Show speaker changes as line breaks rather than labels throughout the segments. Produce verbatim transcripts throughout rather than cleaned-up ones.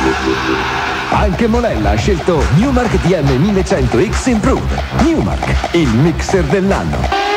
Anche Molella ha scelto Newmark D M millecento X Improved. Newmark, il mixer dell'anno.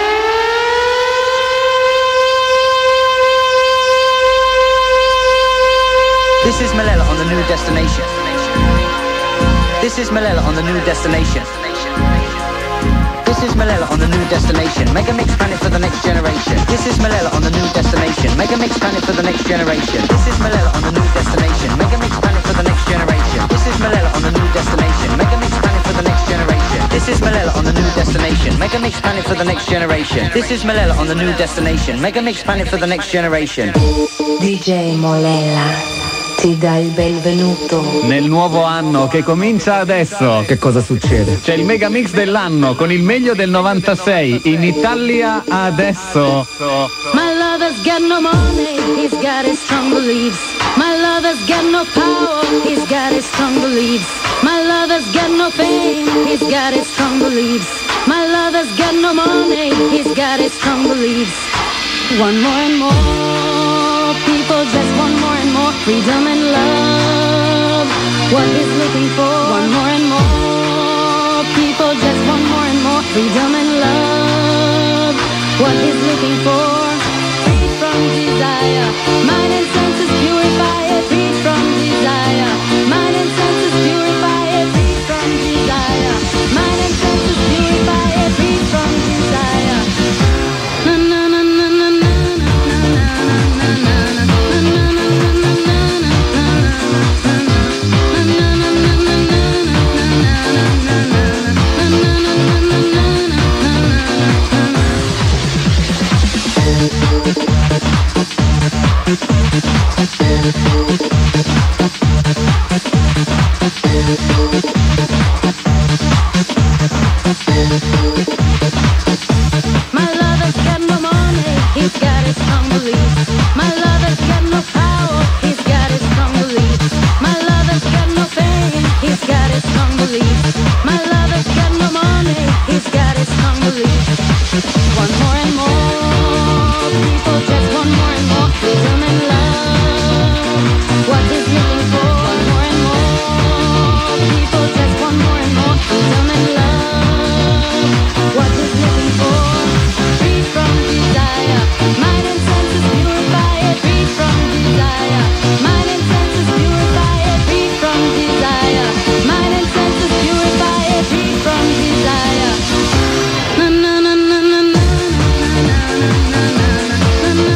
This is Molella on the new destination. This is Molella on the new destination. This is Molella on the new destination. Mega Mix Planet for the next generation. This is Molella on the new destination. Mega Mix Planet for the next generation. This is Molella on the new destination. Mega Mix Planet for the next generation. This is Molella on the new destination. Mega Mix Planet for the next generation. This is Molella on the new destination. Mega Mix Planet for the next generation. This is Molella on the new destination. Mega Mix Planet for the next generation.
D J Molella ti dà il benvenuto
nel nuovo anno che comincia adesso.
Che cosa succede?
C'è il mega mix dell'anno con il meglio del novantasei in Italia adesso.
My lover's got no money, he's got his strong beliefs. My lover's got no power, he's got his strong beliefs. My lover's got no fame, he's got his strong beliefs. My lover's got no money, he's got his strong beliefs. One more and more people just want more and more freedom and love. What he's looking for. One more and more people just want more and more freedom and love. What he's looking for. Free from desire, mind and senses purify it. Free from desire, mind and senses purify it. Free from desire, mind and senses purify it. Free from desire. Na na na na na na na na na na My lover's got no money, he's got his strong beliefs. My lover's got no power, he's got his strong beliefs. My lover's got no fame, he's got his strong beliefs. My lover's got no money, he's got his strong beliefs. One more and more people just want more and more freedom and love. What he's looking for. One more and more people just want more and more freedom and love. What he's looking for. Free from desire, mind and senses purify it. Free from desire, mind and senses purify it. Free from desire, mind and senses purify it. Free from desire. Na na na na na na na na na na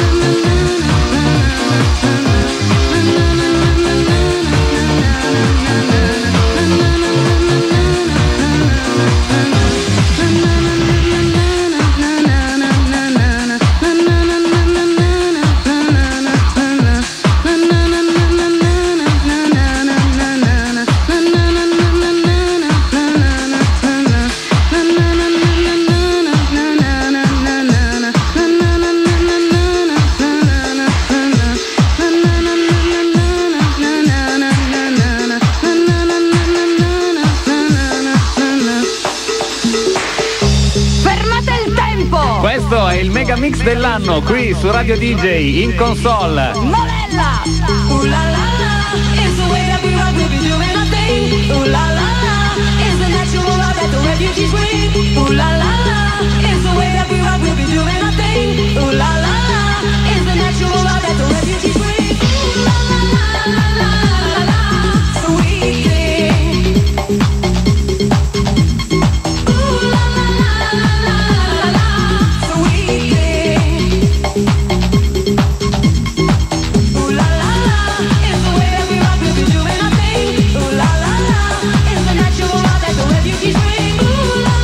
Questo è il mega mix dell'anno qui su Radio D J in console.
Molella! Ooh la la la, it's the way that we rock, we'll be doing our thing. Ooh la la la, it's the natural law that the refugees bring. Ooh la la la, it's the way that we rock, we'll be doing our thing. Ooh la la la, it's the natural law that the refugees bring. Ooh la la la la la la la, sweet thing. Ooh la la la la la la, sweet thing. Ooh la la la, it's the way that we rock, we'll be doing our thing. Ooh la la la, it's the natural law that the refugees bring. Ooh la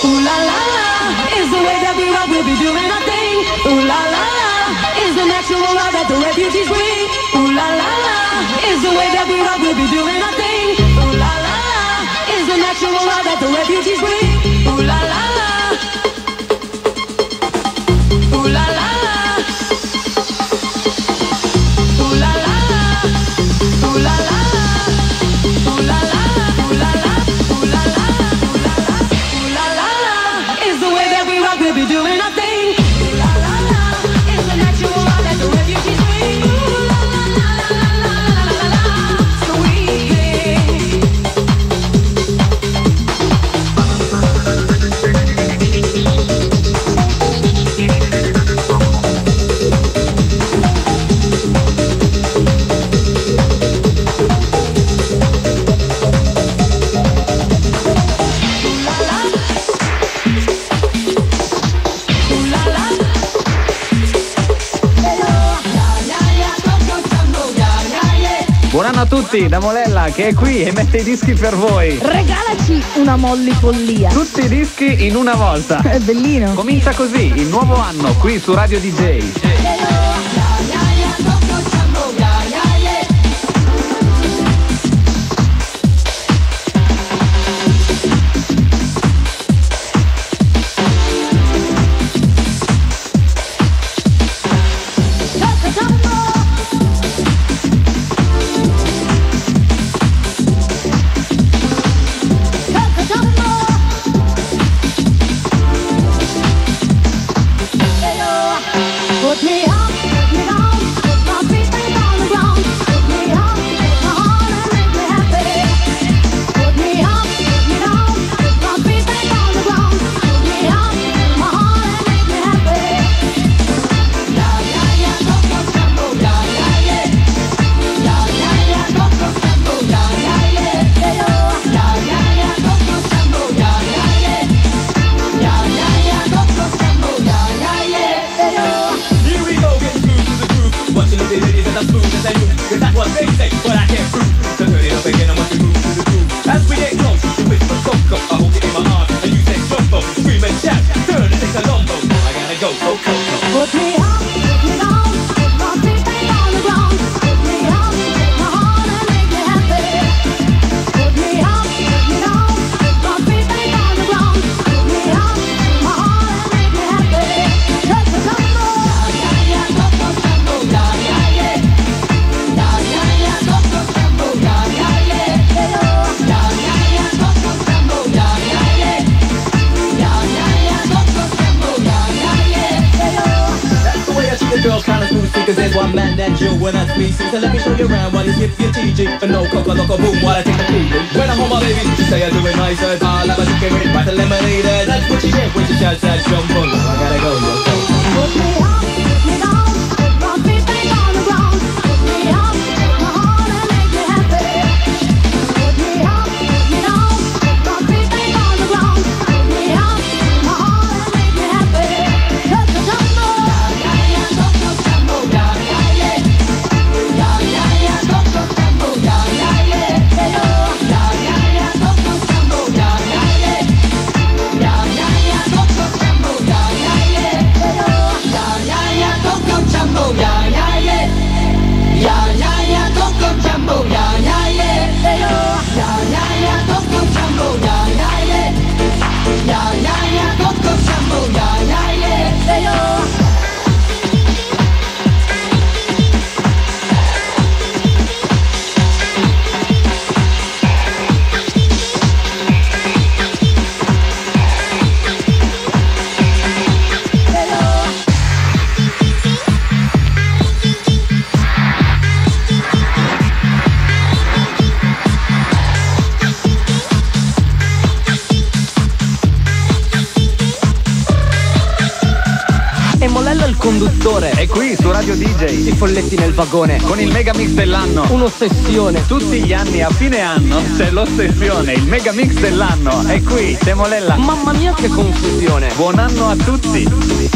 Ooh la la la is the way that we rock. We'll be doing our thing. Ooh la la la is the natural law that the refugees bring. Ooh la la la is the way that we rock. We'll be doing our thing. Ooh la la la is the natural law that the refugees bring. Ooh la la la. Ooh la la la. Ooh la la la. Ooh la la la. Ooh la la la. Ooh la la. Ooh la la la. Ooh la la la is the way that we rock. We'll be doing our thing. Ooh la la la is the natural law that the refugees bring. Ooh la la la la la la la la. Sweet thing.
Buon anno a tutti da Molella che è qui e mette i dischi per voi.
Regalaci una mollifollia.
Tutti i dischi in una volta.
È bellino.
Comincia così il nuovo anno qui su Radio D J.
Put me up, put me down, put my feet back on the ground. Put me up, take my heart and make me happy. Put me up, put me down, put my feet back on the ground. Put me up, take my heart and make me happy. Yeah, yeah, yeah, go, go, jumbo, yeah, yeah, yeah. Yeah, yeah, yeah, go, go, jumbo, yeah, yeah, yeah. Yeah, yeah, yeah, go, go, jumbo, yeah, yeah, yeah. Yeah, yeah, yeah, go, go, jumbo, yeah, yeah, yeah.
Here we go, getting smooth to the groove. Watching the ladies as I'm smooth as they move. Cause that's what they say, but I can't prove. So turn it up again and watch it move to the groove. As we get close, the whisper Coco. I hold it in my arms and you say jumbo. Scream and shout, turn and take a lombo. I gotta go, go, go, go.
Put me up, put me down, put my feet back on the ground. Put me up, take my heart and make me happy. Put me up, put me down, put my feet back on the ground. Put me up, take my heart and make me happy. Take the jumbo, yeah, yeah, yeah, go, go, jumbo, yeah, yeah, yeah. Yeah, yeah, yeah, go, go, jumbo, yeah, yeah, yeah. Yeah, yeah, yeah, go, go, jumbo, yeah, yeah, yeah. Yeah, yeah, yeah, go, go, jumbo, yeah, yeah, yeah.
That's the way I see the girls kinda smooth. See, cause there's one man that you when I speak. So let me show you around while you skip your T G. And no coca loca boom while I take the T V. When I hold my baby, she say I do it nicer. I'll have a chicken with it, right the lemonade. That's what she said when she shouts that jumbo. I gotta go, yo, go.
Put me up, put me down, put my feet back on the ground. Put me up, take my heart and make me happy. Put me up, put me down, put my feet back on the ground. Put me up, take my heart and make me happy. Take the jumbo, yeah, yeah, yeah, go, go, jumbo, yeah, yeah, yeah. Yeah, yeah, yeah, go, go, jumbo, yeah, yeah, yeah. Yeah, yeah, yeah, go, go, jumbo, yeah, yeah, yeah. Yeah, yeah, yeah, go, go, jumbo, yeah, yeah, yeah. Yeah, yeah, yeah, go, go, jumbo, yeah, yeah, yeah. Yeah, yeah, yeah, go, go, jumbo, yeah, yeah, yeah. Yeah, yeah, yeah, go, go, jumbo, yeah, yeah, yeah. Yeah, yeah, yeah, go, go, jumbo, yeah, yeah, yeah.
E Molella il conduttore.
È qui su Radio D J.
I folletti nel vagone.
Con il mega mix dell'anno.
Un'ossessione.
Tutti gli anni a fine anno c'è l'ossessione, il mega mix dell'anno. È qui, c'è Molella.
Mamma mia che confusione.
Buon anno a tutti.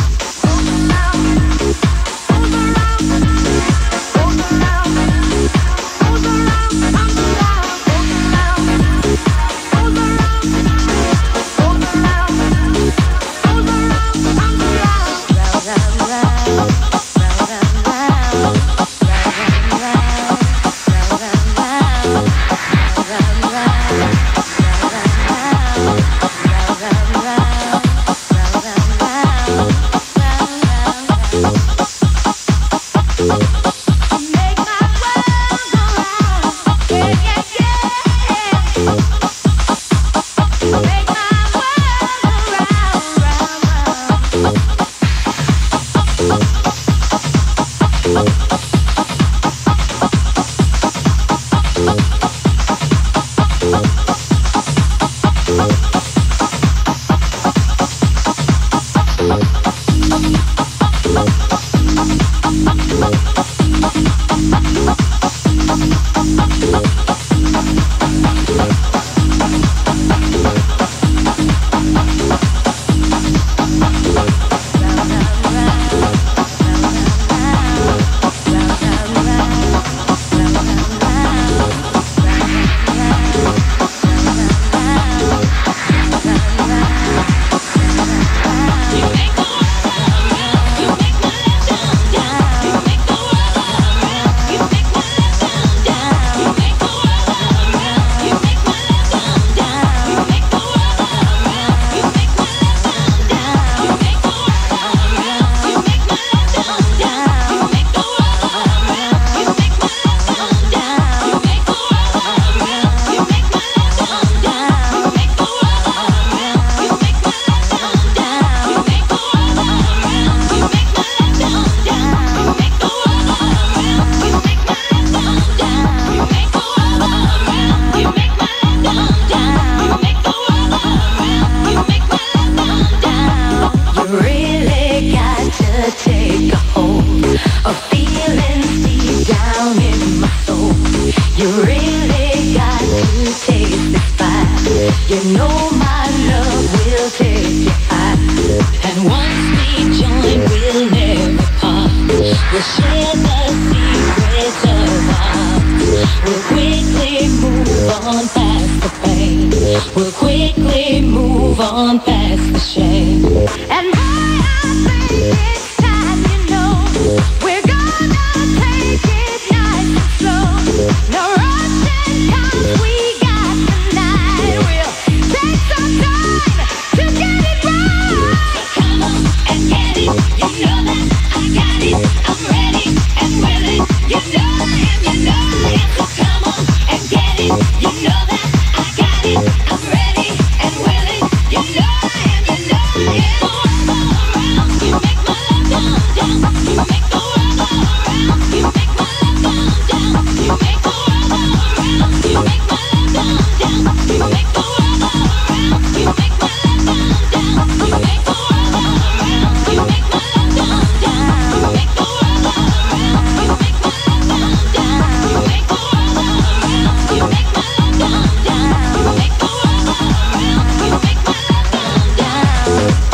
You know my love will take you high. And once we join, we'll never part. We'll share the secrets of our hearts. We'll quickly move on past the pain. We'll quickly move on past the shame. And boy, I think it's time, you know, we're gonna take it nice and slow. No rushing, 'cause we got the night. We'll take some time to get it right. So come on and get it. You know that I got it. I'm ready and willing. You know I am, you know I am. So come on and get it. You know that I got it. I'm ready and willing. You know I am, you know I am. Around, you make my love down, down. You make the world go around. You make my love down, down. You make the world go around. You make my love down, down. You make the world go around. You make my love down, down. You make the world go around. You make my love down, down. You make the world go around. You make my love down, down. You make the world go around. You make my love down, down. You make the world go around. You make my love down, down.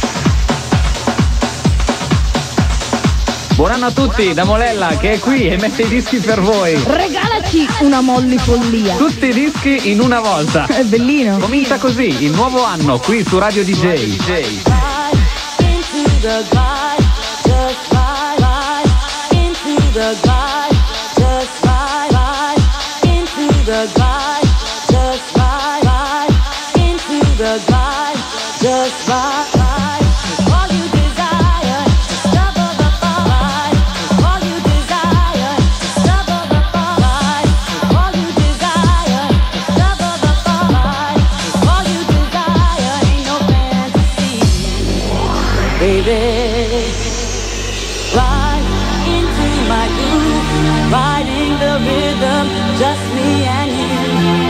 Buon anno a tutti da Molella che è qui e mette i dischi per voi.
Regalaci una molli follia.
Tutti i dischi in una volta.
È bellino.
Comincia così il nuovo anno qui su Radio D J.
Into the glide, just ride, ride. Into the glide, just ride, ride. Into the glide, just ride, ride. Into the glide, just ride, ride. All you desire, stop of the ride. All you desire, stop of the ride. All you desire, stop of the ride. All you desire ain't no fantasy. Baby, ride into my groove, riding the rhythm, just me and you.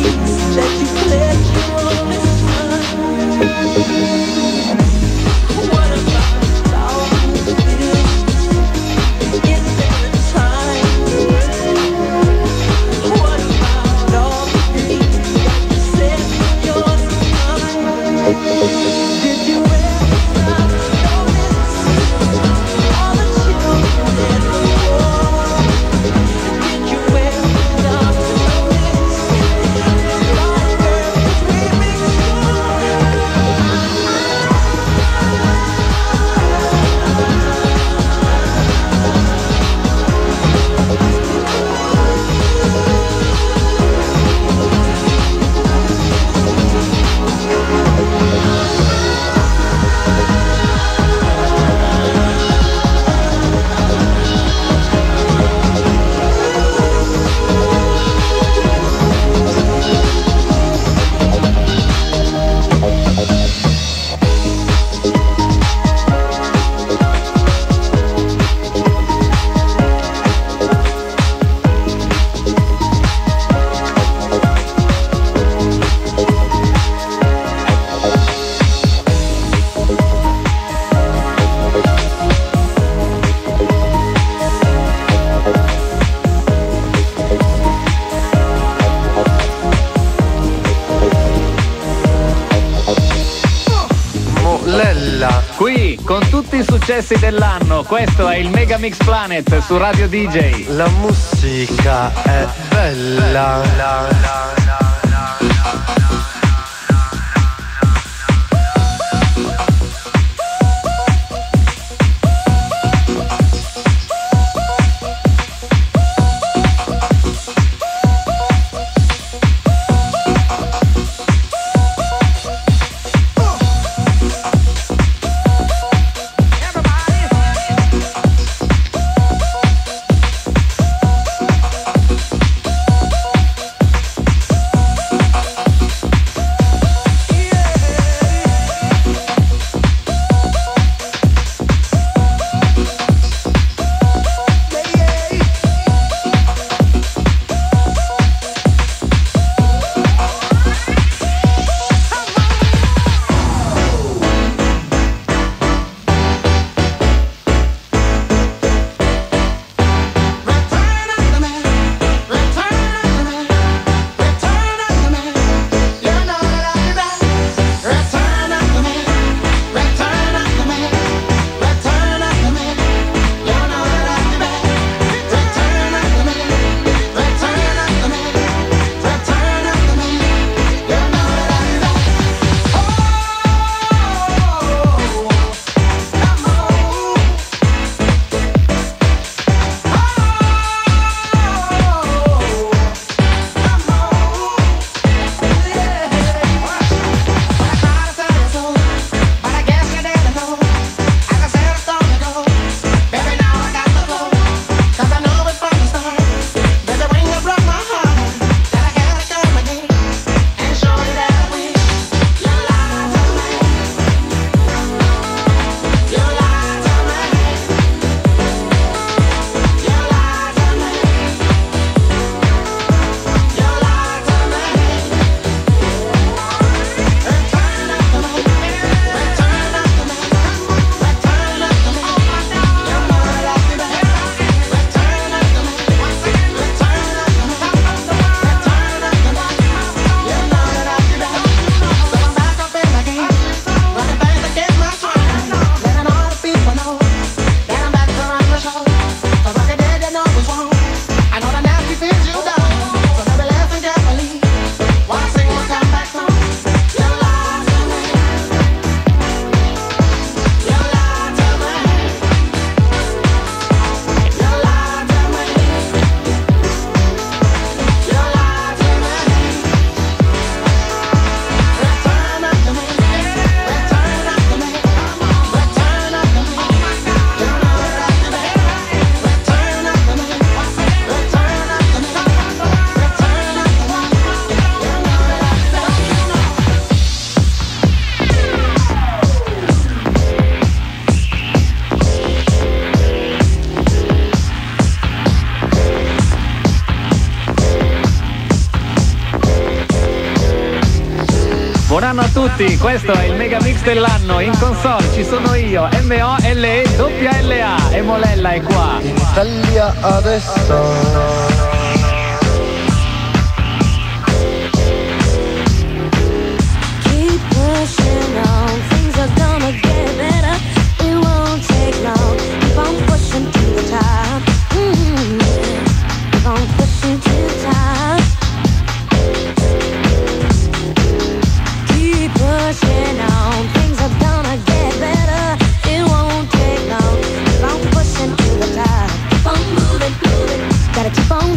Qui con tutti i successi dell'anno, questo è il Mega Mix Planet su Radio D J.
La musica è bella. La, la, la, la.
Buon anno a tutti, questo è il mega mix dell'anno. In console ci sono io, M O L E L L A, e Molella è qua.
In Italia adesso.
Pushing on, things are gonna get better. It won't take long. Keep on pushing to the top. Mm-hmm. Keep on pushing to the top. Keep pushing on, things are gonna get better. It won't take long. Keep on pushing to the top. Keep on moving, moving. Gotta keep on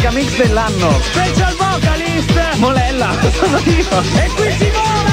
mega mix dell'anno. Special vocalist Molella, sono io. E qui si vola!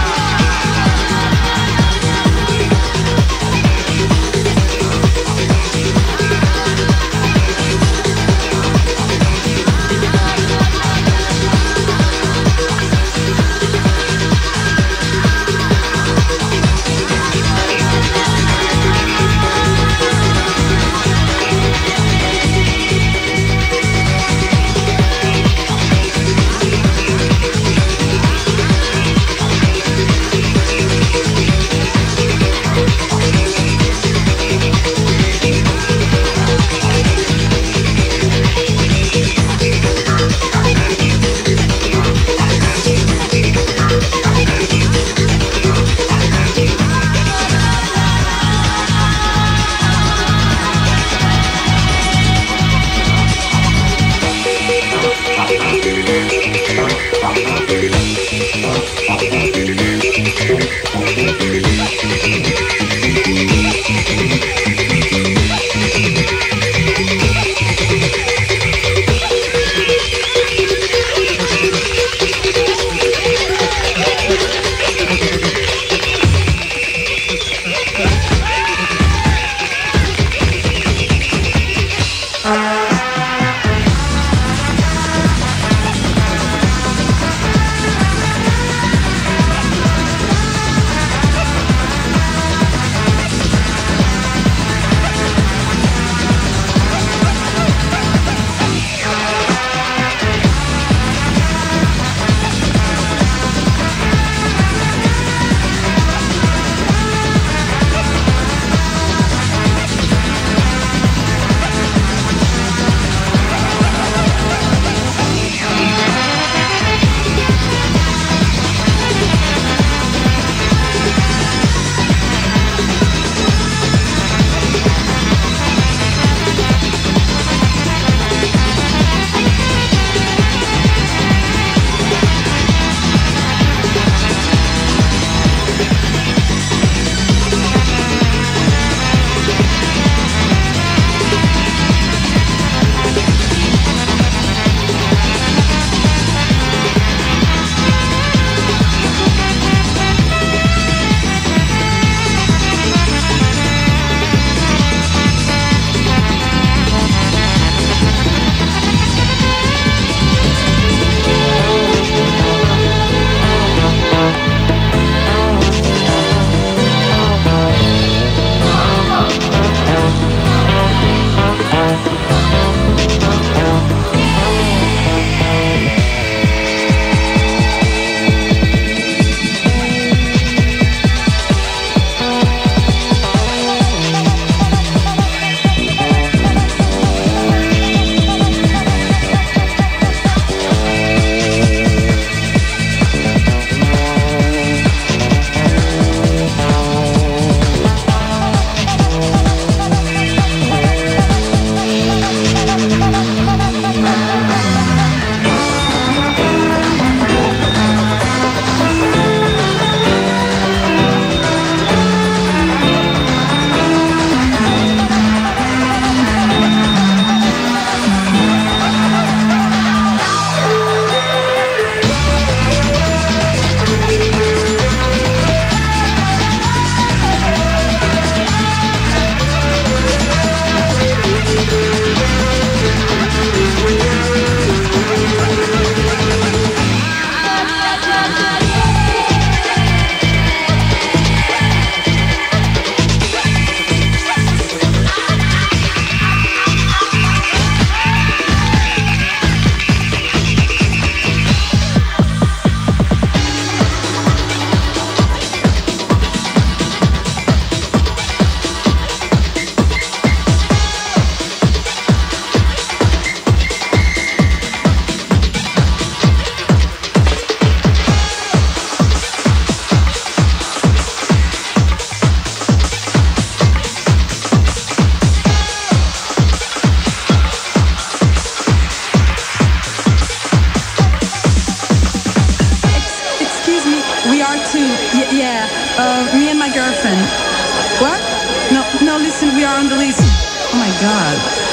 me and my girlfriend. What? No, no, listen, we are on the list. Oh my God.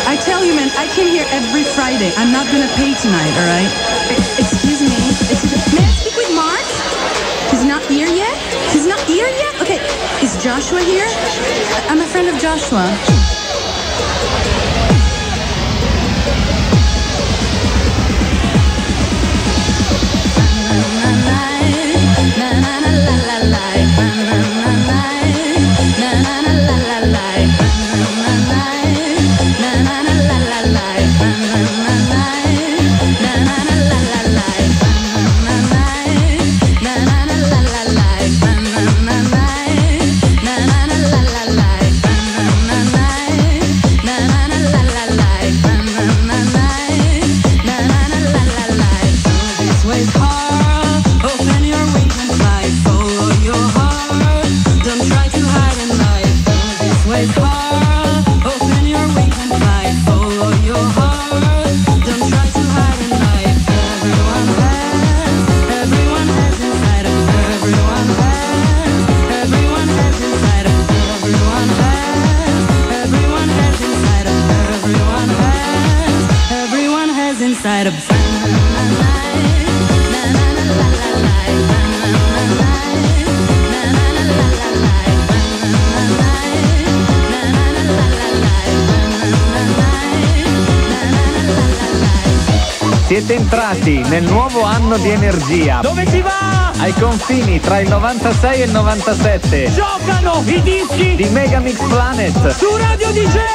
I tell you, man, I came here every Friday. I'm not gonna pay tonight, all right? Excuse me. Excuse May I speak with Mark? He's not here yet? He's not here yet? Okay, is Joshua here? I'm a friend of Joshua.
Siete entrati nel nuovo anno di energia.
Dove si va?
Ai confini tra il novantasei e il novantasette.
Giocano i dischi
di Megamix Planet
su Radio D J.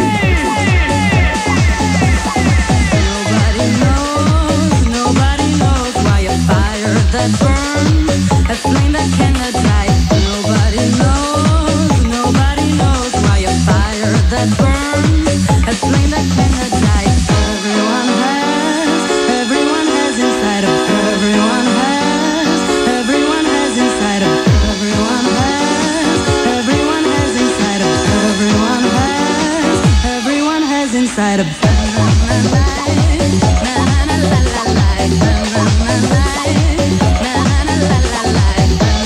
Nobody knows, nobody knows why a fire that burns, a flame that cannot die. Nobody knows, nobody knows why a fire that burns, a flame that cannot die. Everyone has, everyone has inside of everyone has, everyone has inside of everyone has, everyone has inside of everyone has, everyone has inside of.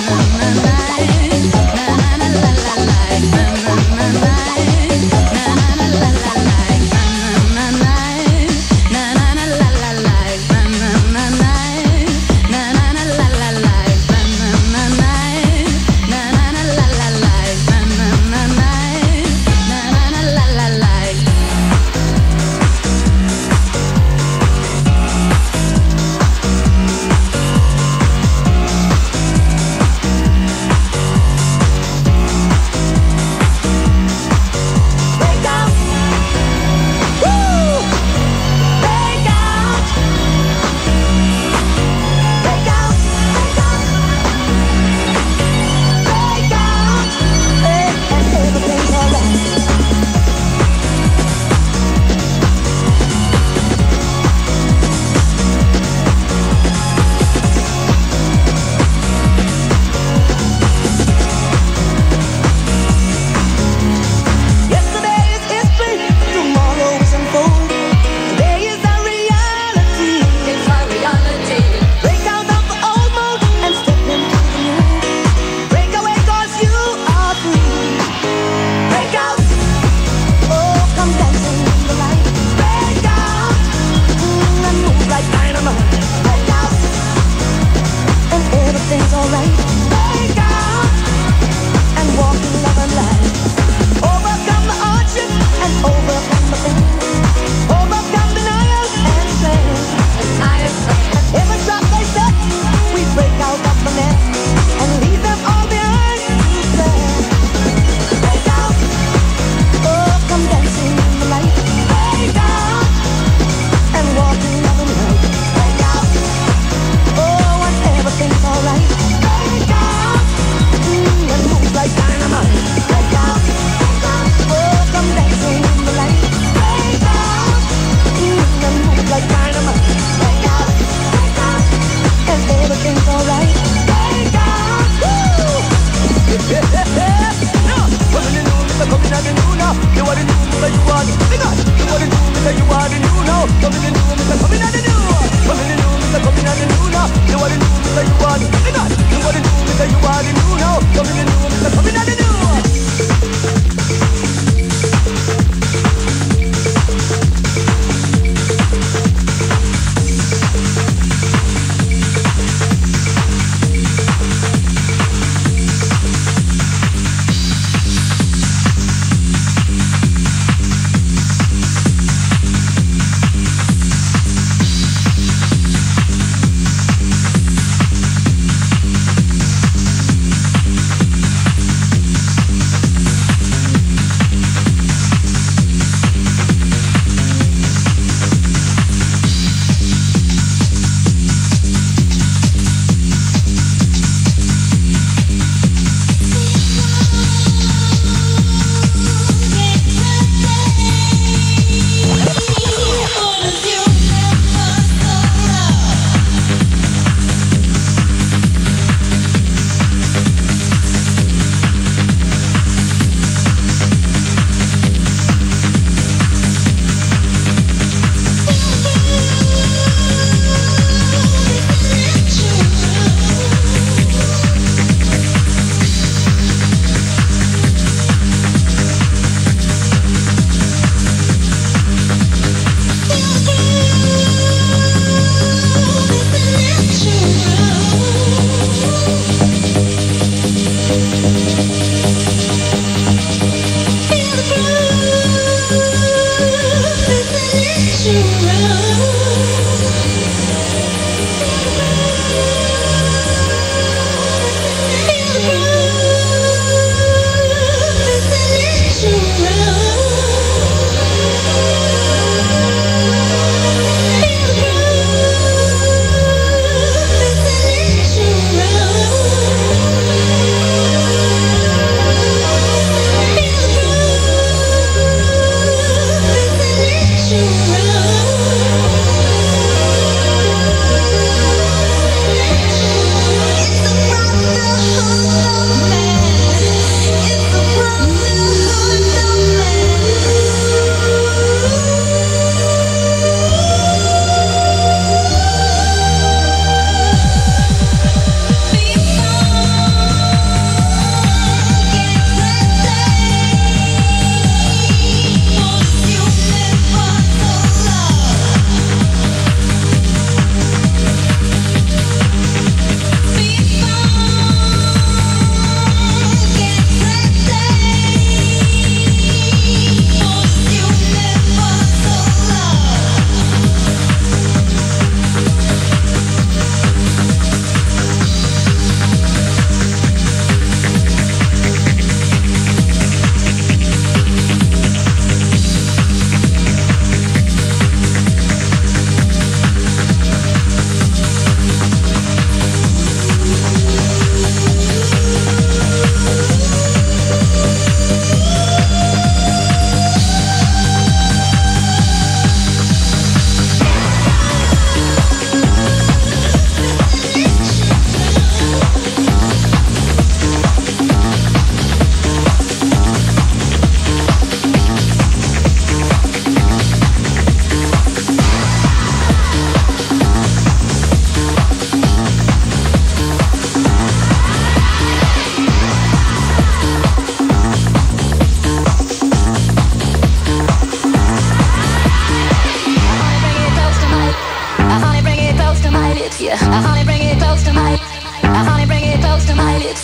Na na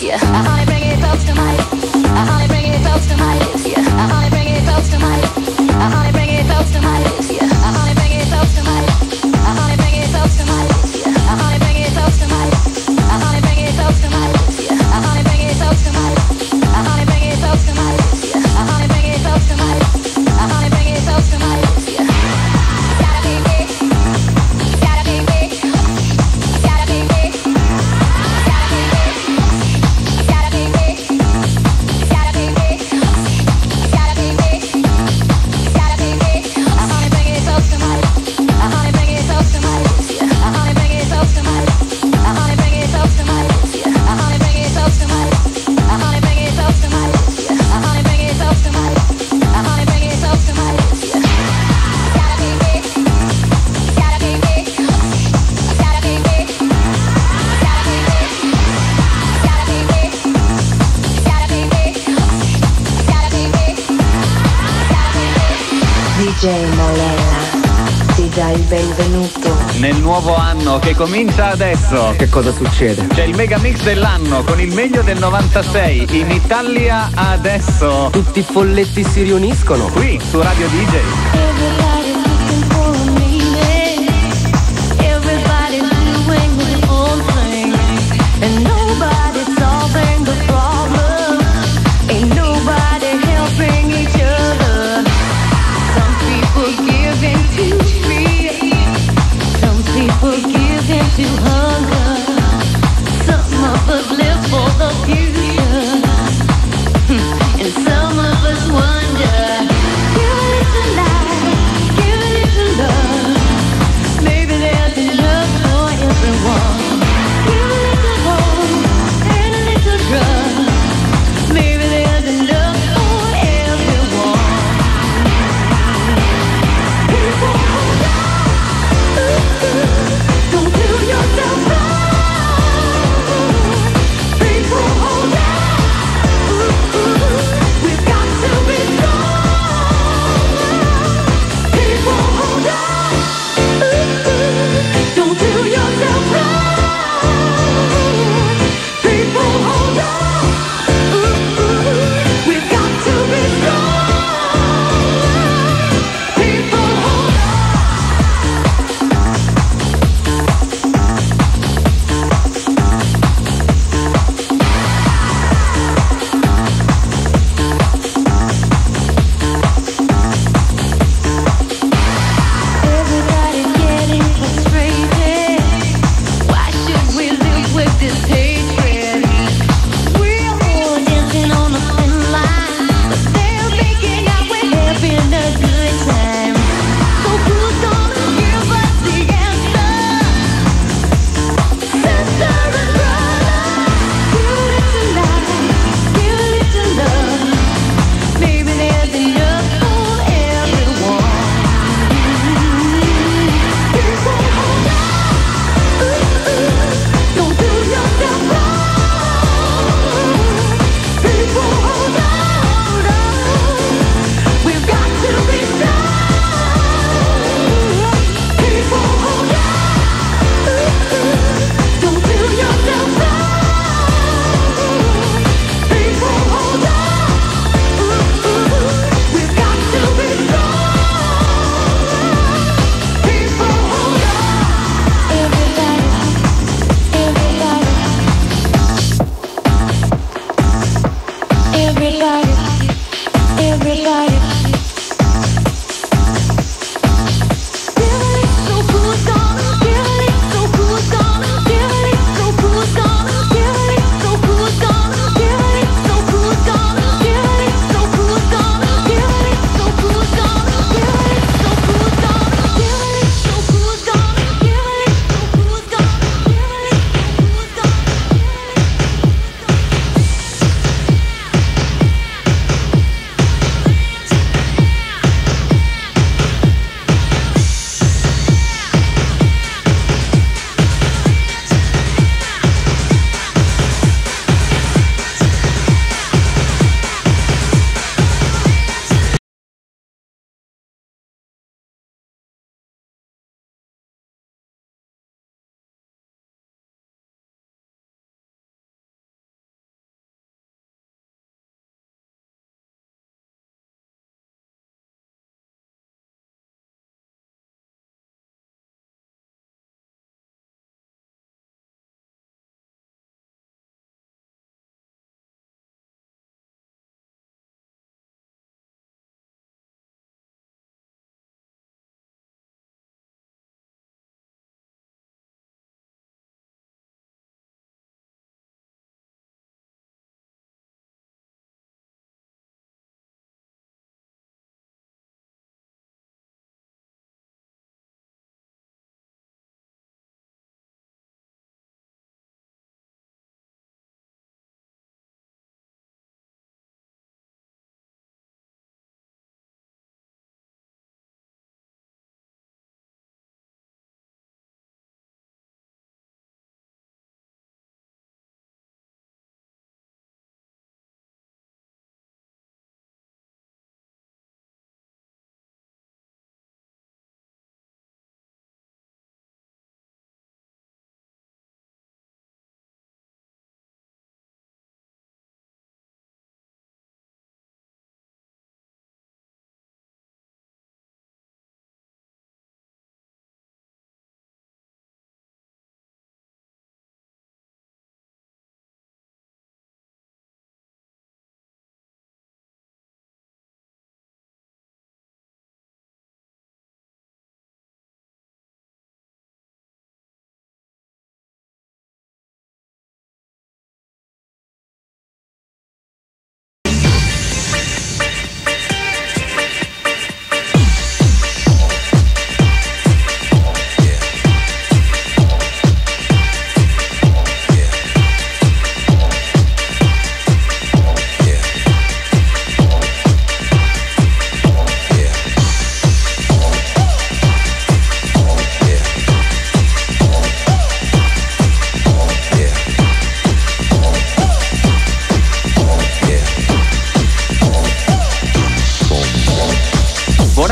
yeah. Honey, bring it close to my lips. Honey, bring it close to my lips, yeah. Honey, bring it close to my lips. Honey, bring it close to my lips, yeah. Honey, bring it close to my lips. Honey, bring it close to my lips, yeah. Honey, bring it close to my lips. Honey, bring it close to my lips, yeah. Honey, bring it close to my lips. Honey, bring it close to my lips, yeah. Honey, bring it close to my lips. Honey, bring it close to my lips, yeah. Gotta be big. Gotta be big. Gotta be big. Gotta be big. Gotta be big. Gotta be big. Gotta be big. Gotta be big. Honey, bring it close to my lips. Honey, bring it close to my lips, yeah. Honey, bring it close to my lips. Honey, bring it close to my lips, yeah. Honey, bring it close to my lips. Honey, bring it close to my lips, yeah. Honey, bring it close to my lips. Honey, bring it close to my lips, yeah. Gotta be big. Gotta be big. Gotta be big. Gotta be big. Gotta be big. Gotta be big. Gotta be big. Gotta be big.
D J Molella ti dà il benvenuto
nel nuovo anno che comincia adesso.
Che cosa succede?
C'è il mega mix dell'anno con il meglio del novantasei in Italia adesso.
Tutti i folletti si riuniscono
Qui su Radio D J.
Everybody's looking for a meaning. Everybody's doing their own thing, and nobody's solving the problem. Ain't nobody helping each other. Some people give in to fear. Some people give in to hunger. Some of us live for the future, and some of us wonder. Give it tonight.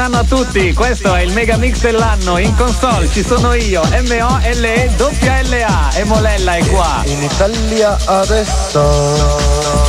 anno a tutti, questo è il Mega Mix dell'anno. In console ci sono io, M O L E L L A, e Molella è qua.
In Italia adesso.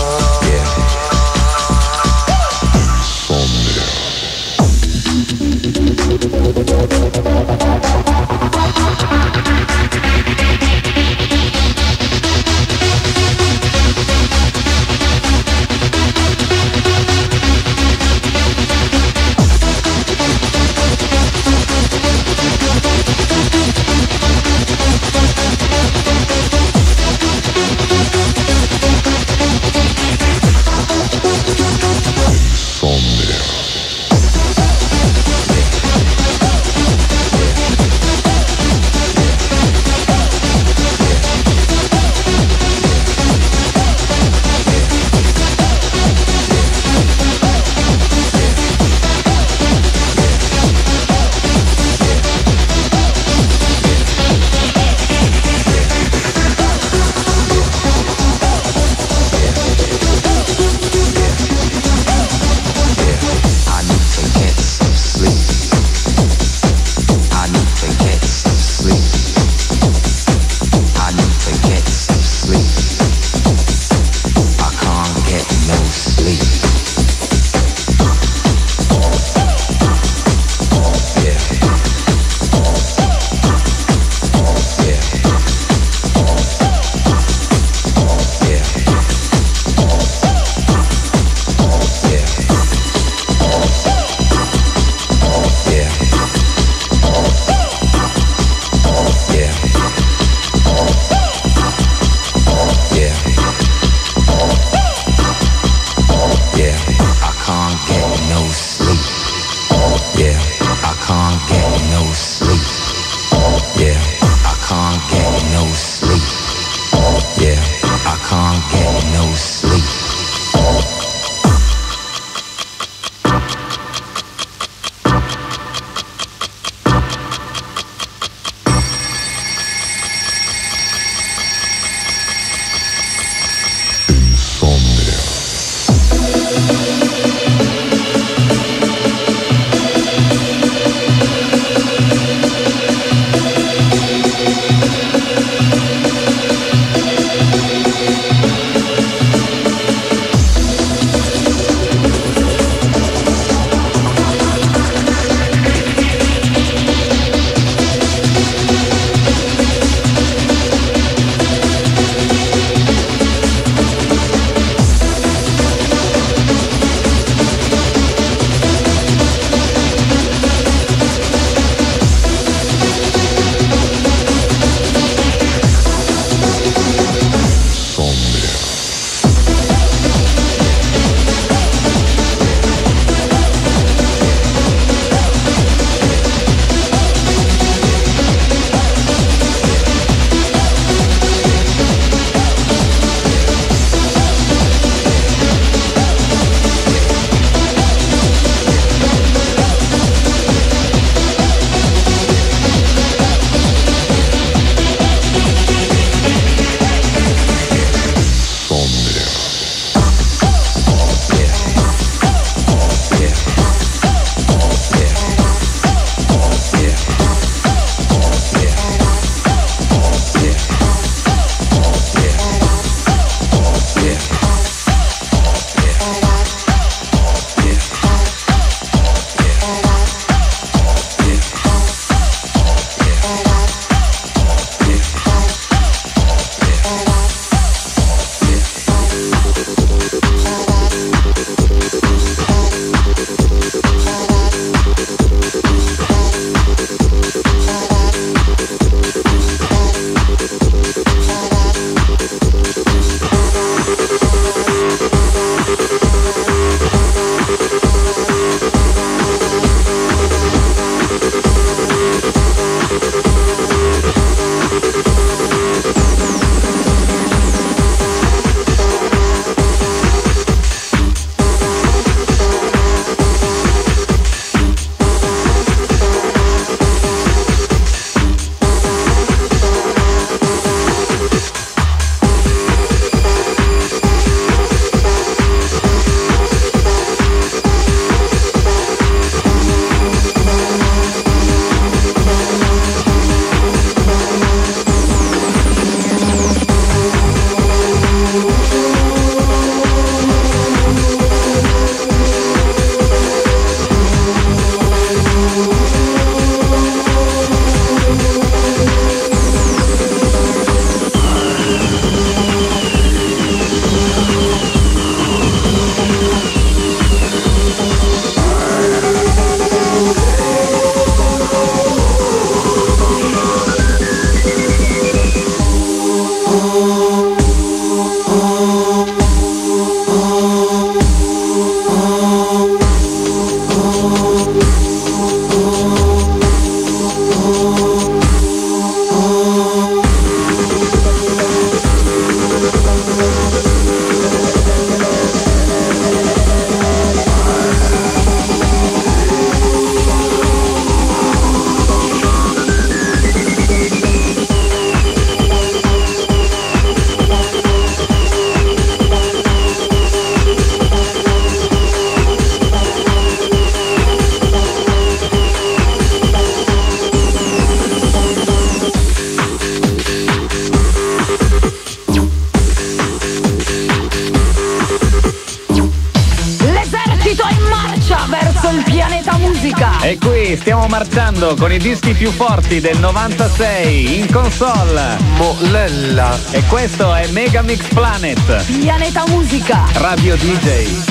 marcia verso il pianeta musica.
E qui stiamo marciando con i dischi più forti del novantasei in console.
Molella.
E questo è Mega Mix Planet.
Pianeta musica.
Radio D J.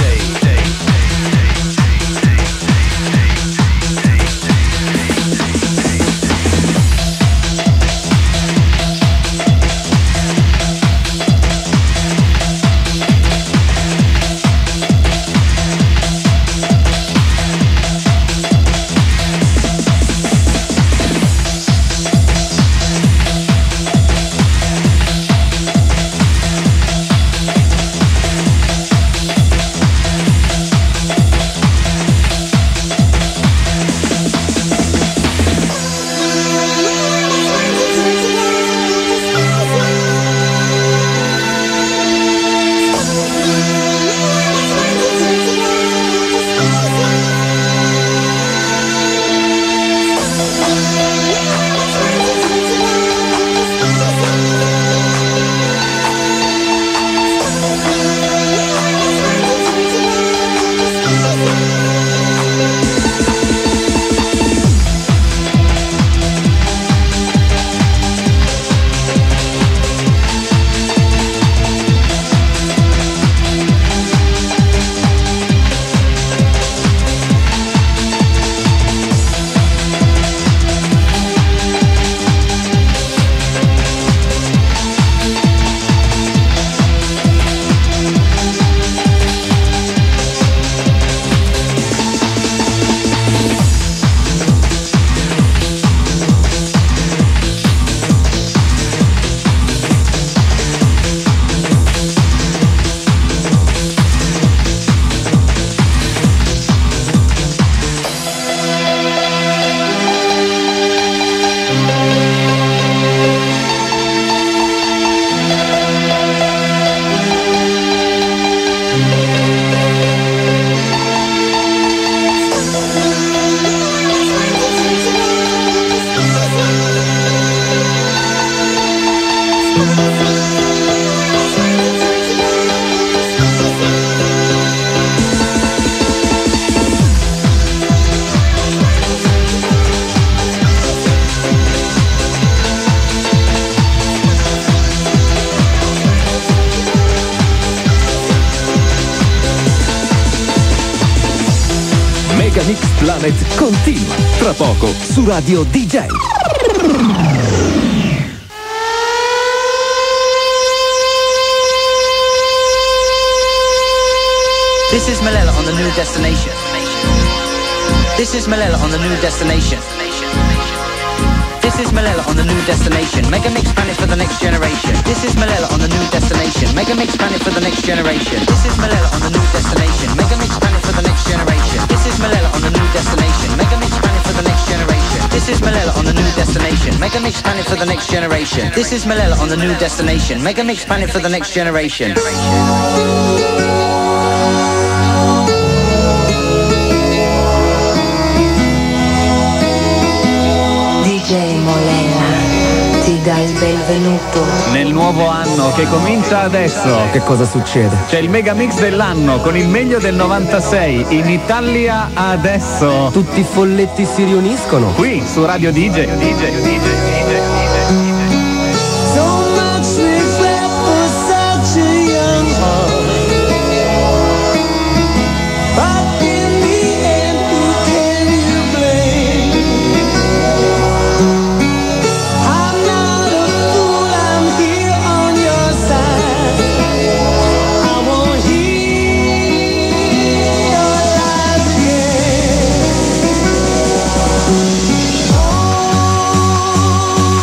Mega Mix Planet continua tra poco su Radio D J.
This is Malella on the New Destination. This is Malella on the New Destination. This is Malella on the New Destination. Mega Mix Planet for the next generation. This is Malella on the New Destination. Mega Mix Planet for the next generation. This is Malella on the New Destination. Mega Mix Planet for the next generation. This is Malella on the New Destination. Mega Mix Planet for the next generation. This is Malella on the New Destination. Mega Mix Planet for the next generation. This is Malella on the New Destination. Mega Mix Planet for the next generation.
D J Molella ti dà il benvenuto
nel nuovo anno che comincia adesso.
Che cosa succede?
C'è il Mega Mix dell'anno con il meglio del novantasei in Italia adesso.
Tutti i folletti si riuniscono
Qui su Radio D J. D J, D J, D J.
So much regret for such a young heart. But in the end, who can you blame? I'm not a fool, I'm here on your side. I won't hear your lies again. Oh,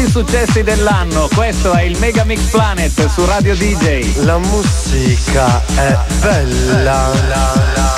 tutti i successi dell'anno. Questo è il Mega Mix Planet su Radio D J.
La musica è bella.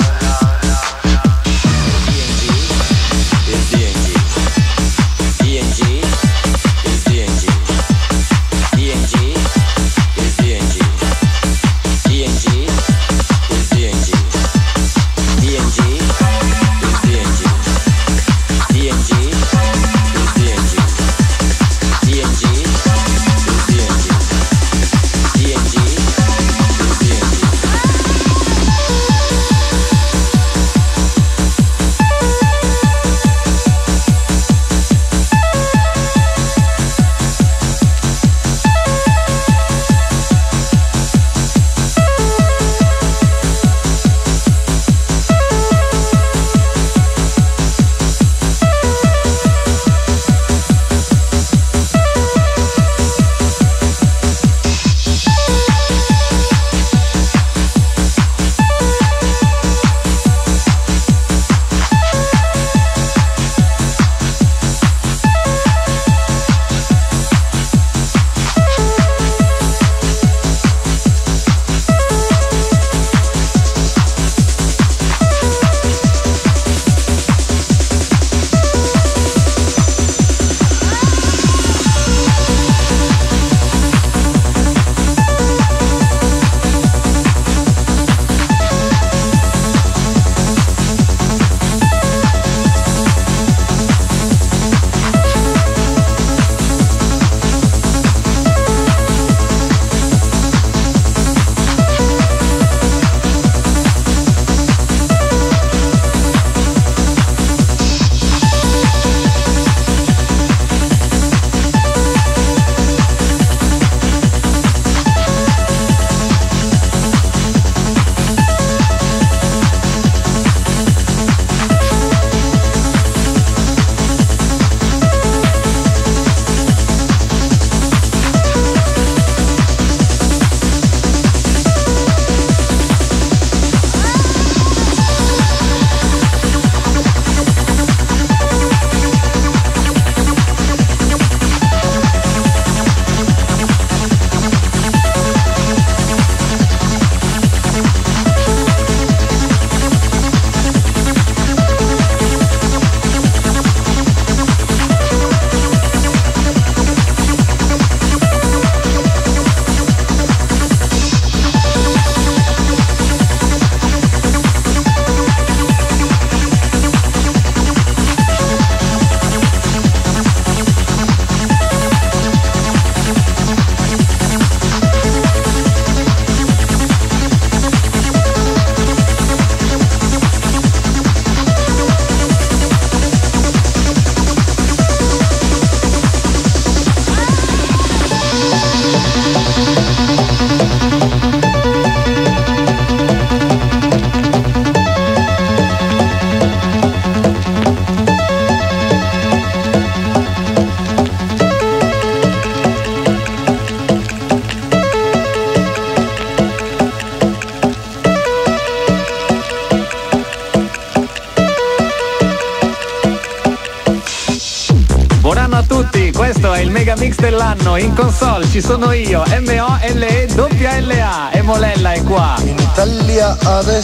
Questo è il Mega Mix dell'anno. In console ci sono io, M O L E L L A, e Molella è qua.
In Italia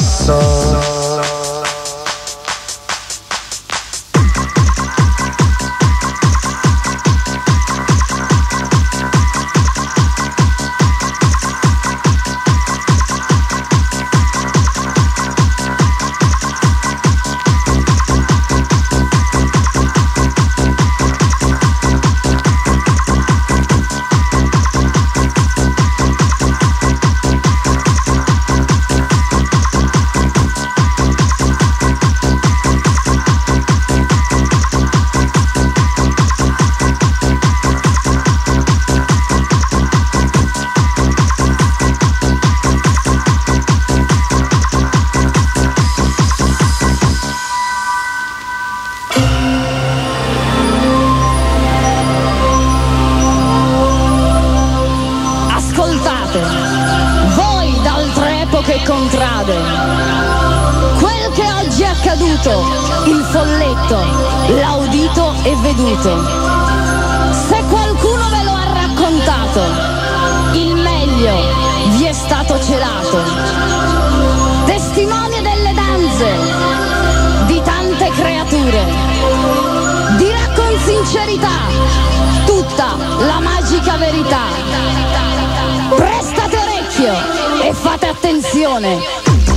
adesso.
contrade. Quel che oggi è accaduto, il folletto, l'ha udito e veduto. Se qualcuno donato, il meglio vi è stato celato. Testimoni delle danze di tante creature, dirà con sincerità tutta la magica verità. Prestate orecchio e fate attenzione.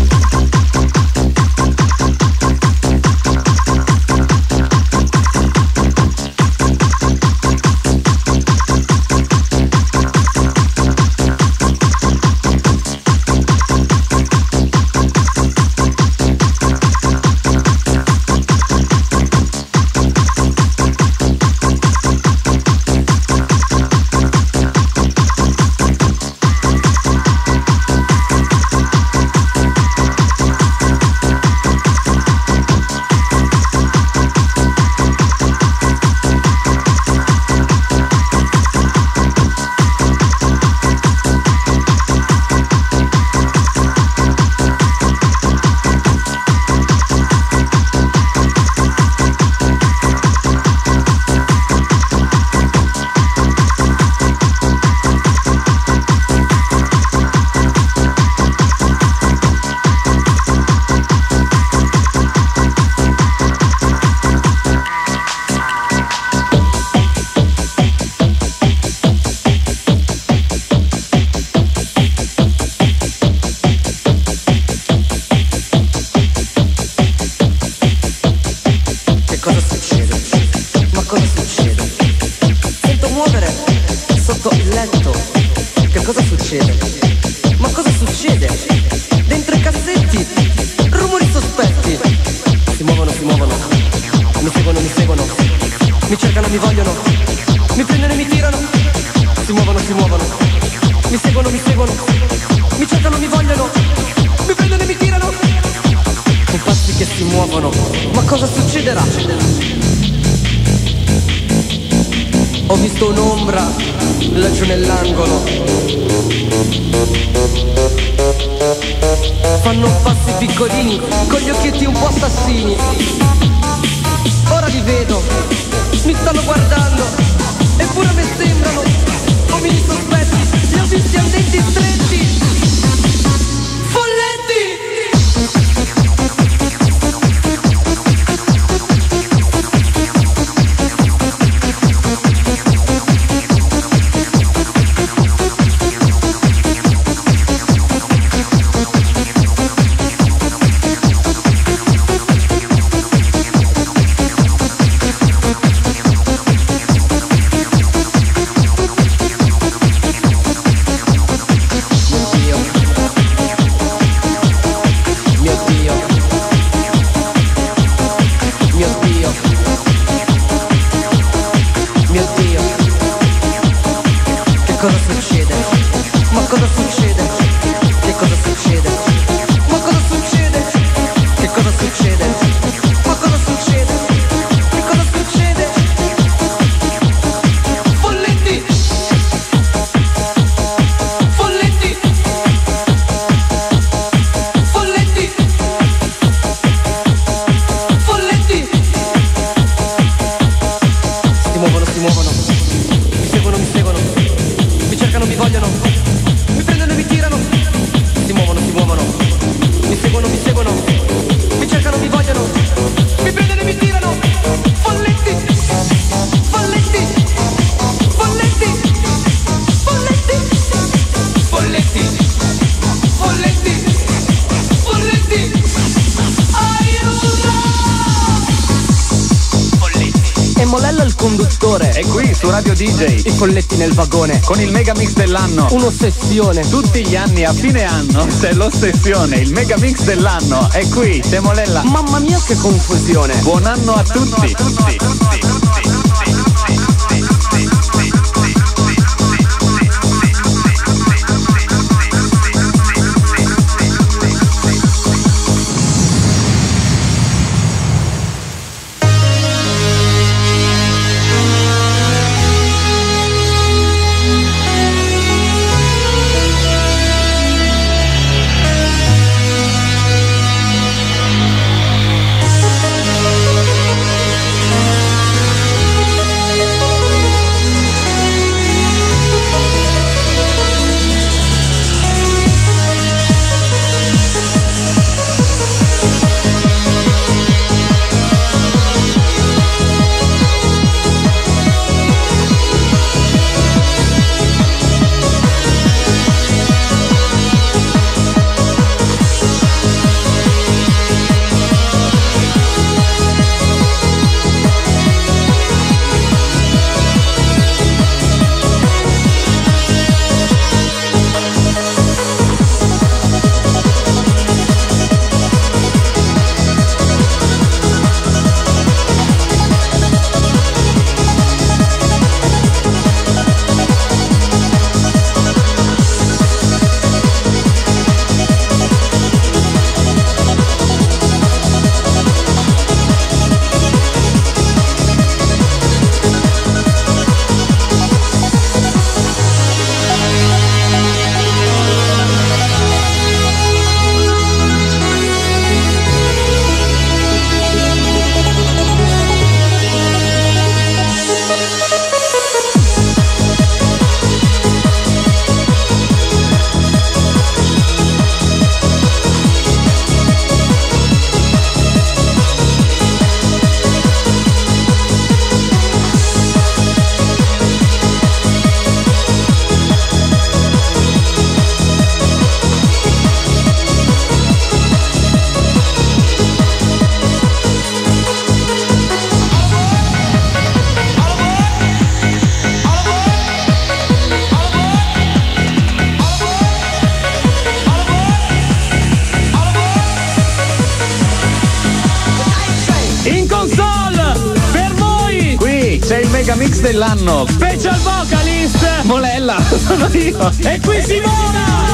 Ho visto un'ombra laggiù nell'angolo. Fanno passi piccolini con gli occhietti un po' assassini. Ora li vedo, mi stanno guardando, eppure a me sembrano uomini sospetti. Li ho visti a denti stretti.
È qui su Radio D J.
I folletti nel vagone
con il mega mix dell'anno.
Un'ossessione.
Tutti gli anni a fine anno c'è l'ossessione. Il mega mix dell'anno è qui. C'è Molella.
Mamma mia che confusione.
Buon anno a tutti. A tutti, tutti, tutti. mega mix dell'anno.
Special vocalist
Molella, sono io.
E qui Simona.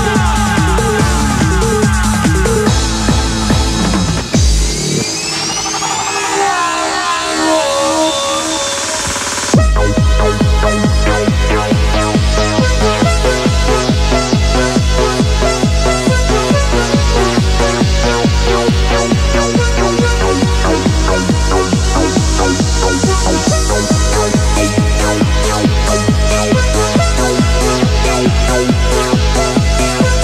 We'll be right back.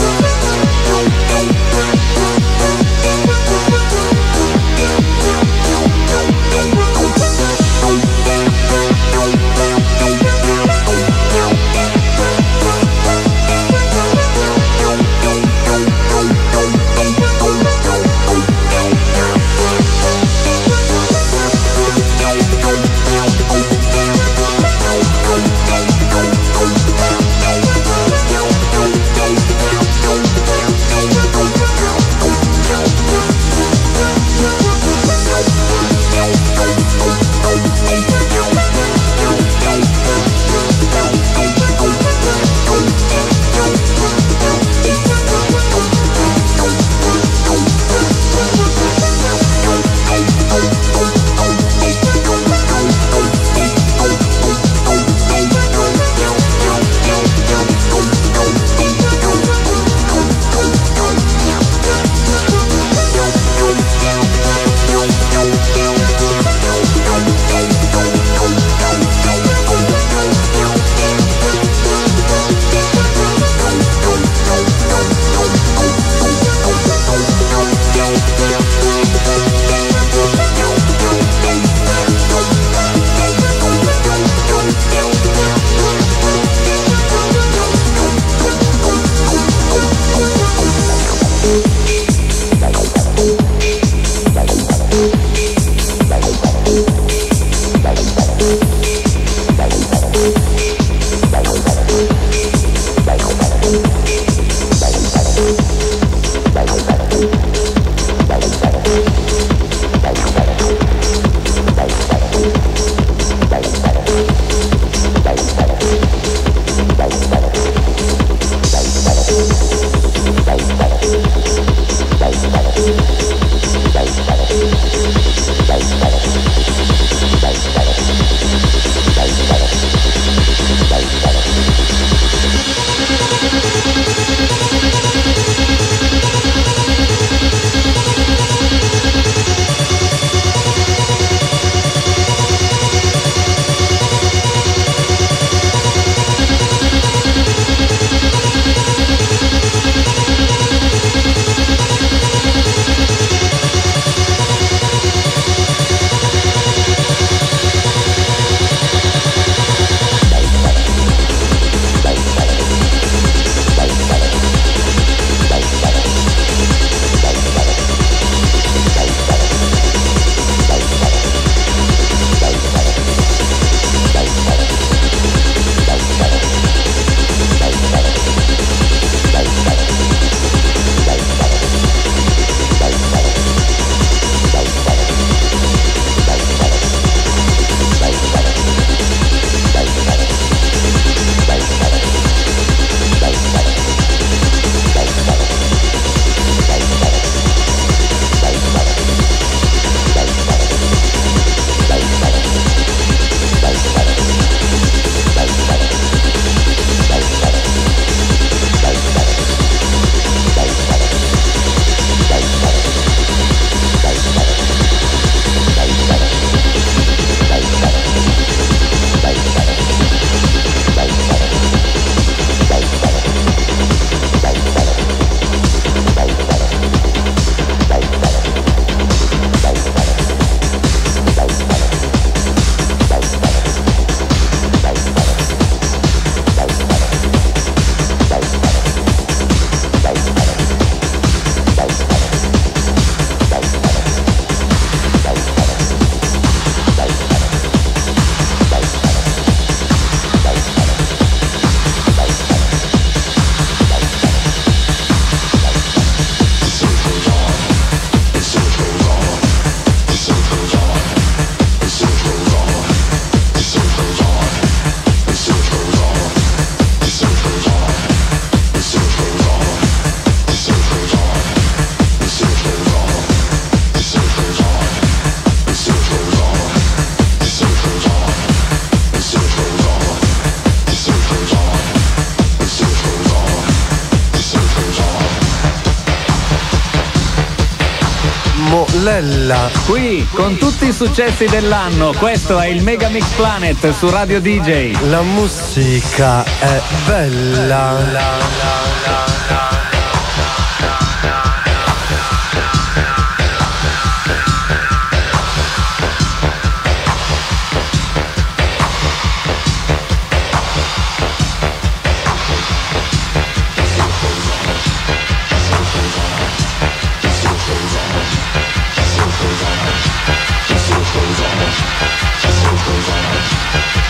Molella.
Qui con tutti i successi dell'anno, questo è il Mega Mix Planet su Radio D J.
La musica è bella. La, la, la, la.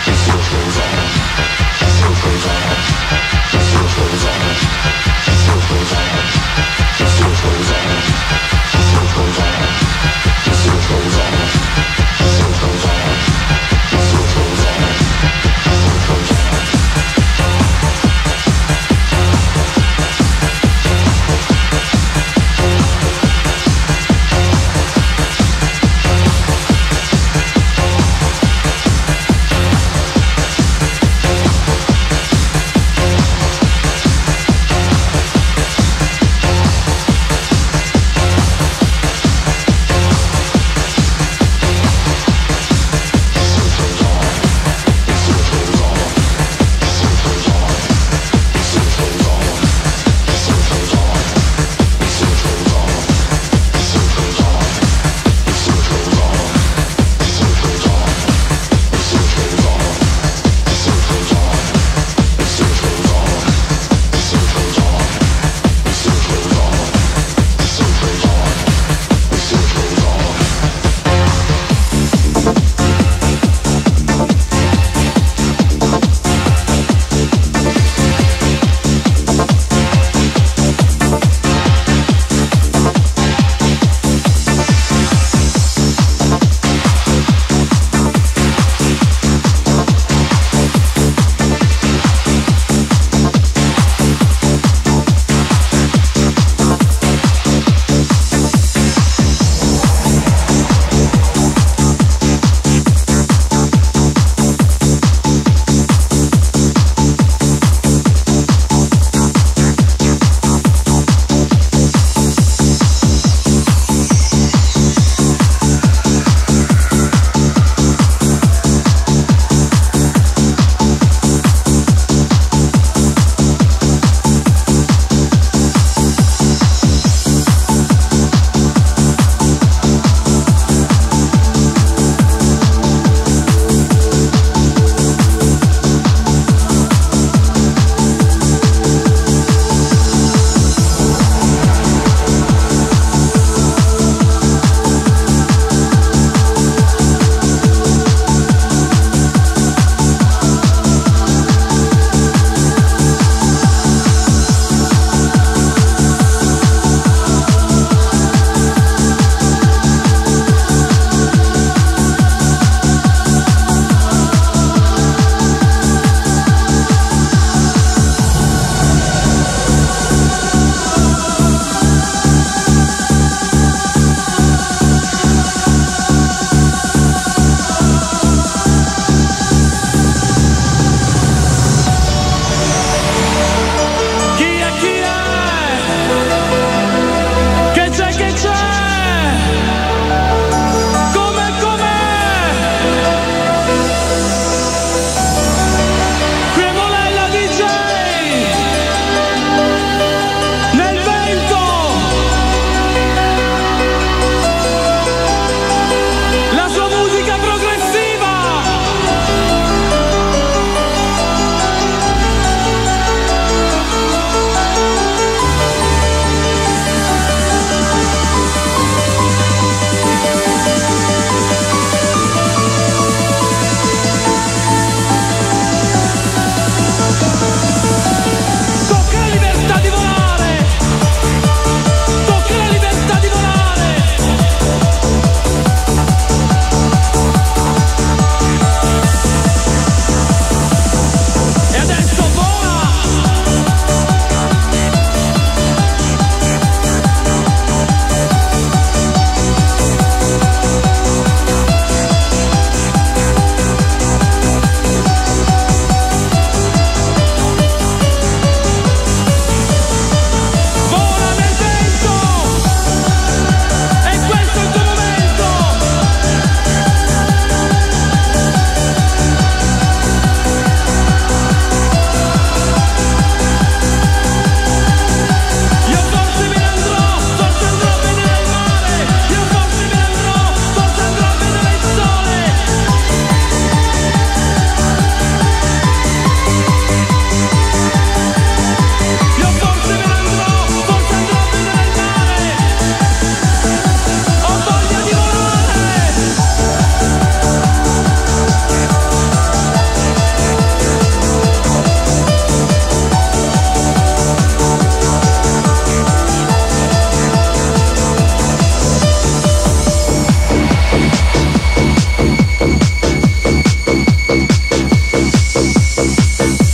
Goes on.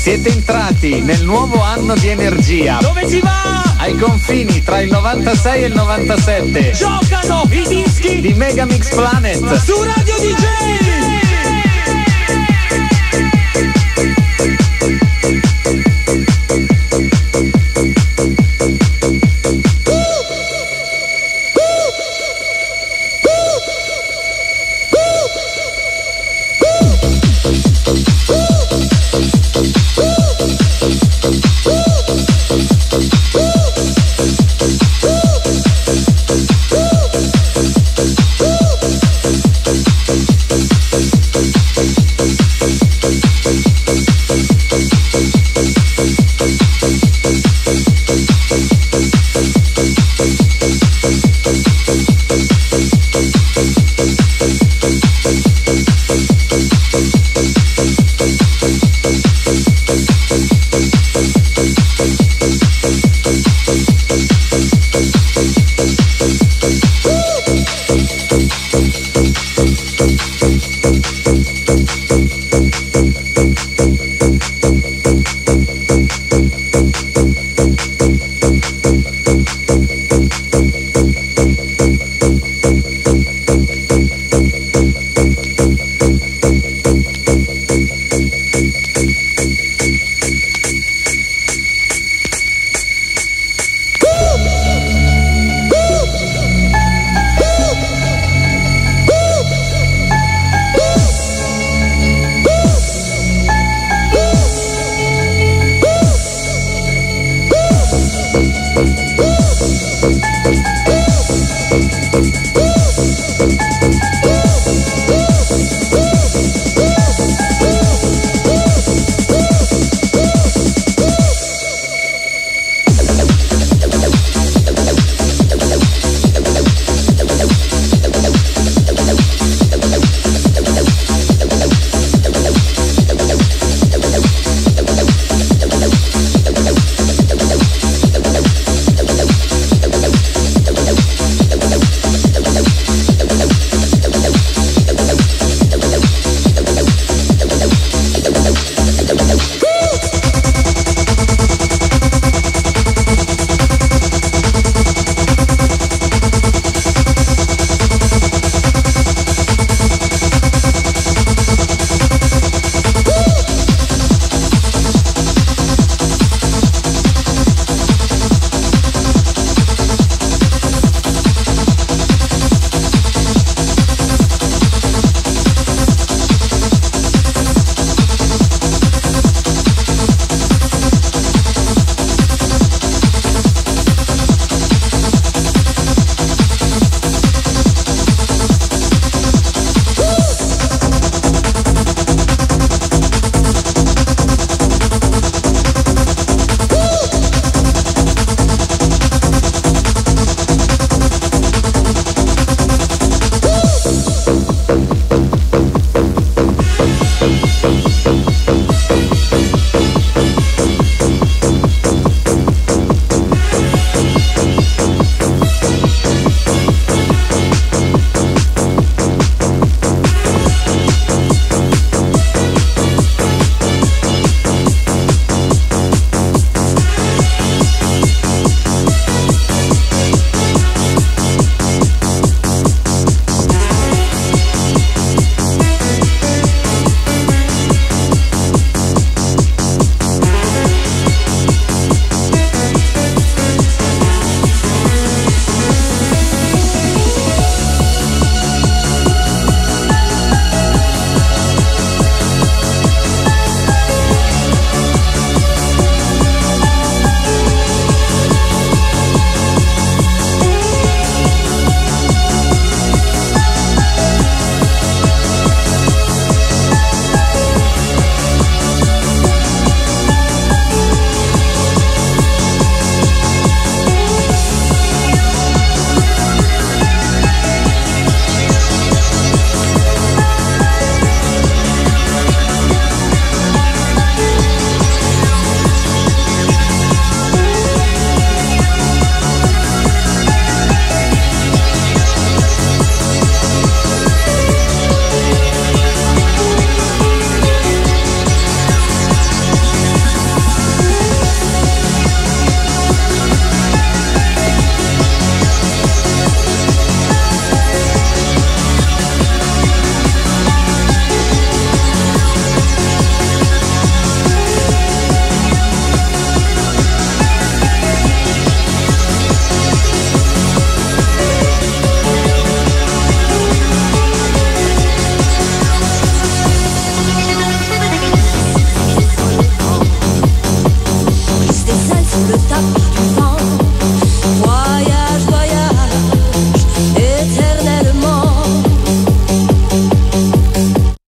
Siete entrati nel nuovo anno di energia.
Dove si va?
Ai confini tra il novantasei e il novantasette.
Giocano i dischi
di Megamix Planet
su Radio D J.
We'll be right back.